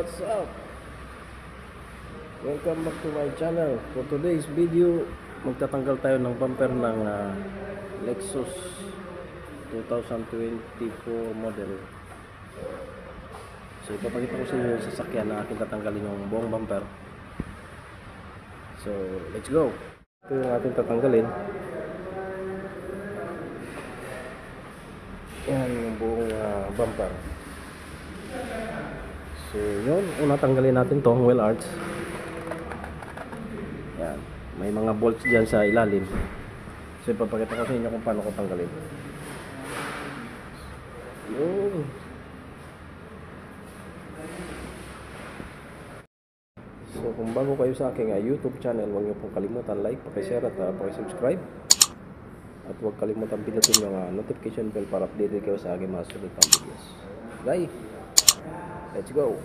What's up? Welcome back to my channel. For today's video, magtatanggal tayo ng bumper ng Lexus 2024 model. So ipapakita ko sa inyo yung sasakyan na aking tatanggalin yung buong bumper. So let's go. Ito yung ating tatanggalin. Yan yung buong bumper. So yun, una tanggalin natin tong wheel arch. Yan, may mga bolts dyan sa ilalim. So ipapakita ko sa inyo kung paano ko tanggalin. Yun. So kung bago kayo sa aking YouTube channel, huwag niyo pong kalimutan like, paki-share at paki-subscribe. At huwag kalimutan pindutin yung notification bell para updated kayo sa aking mga susunod na videos. Okay, let's go.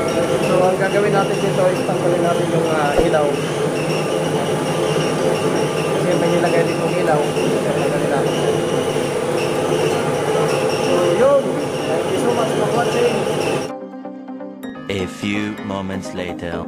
So ang gagawin natin dito is tanggalin natin yung ilaw. Kasi may nilagay dito ng ilaw. Kaya tanggalin natin. So yun. Thank you so much for watching. A few moments later.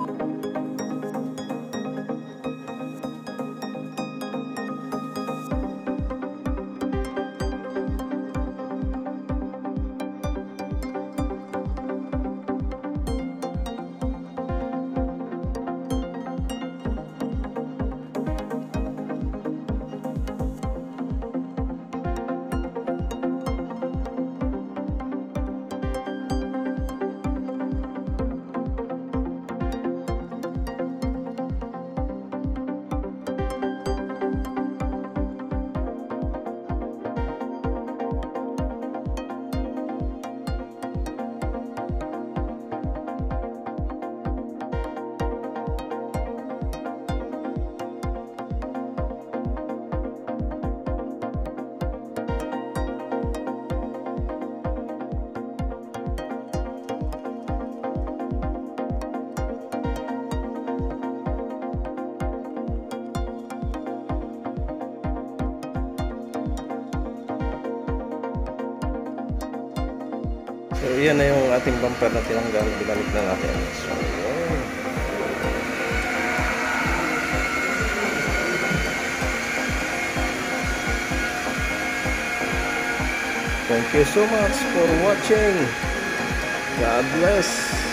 So, yan na yung ating bumper na tinanggal. Binalik na natin. So, thank you so much for watching. God bless.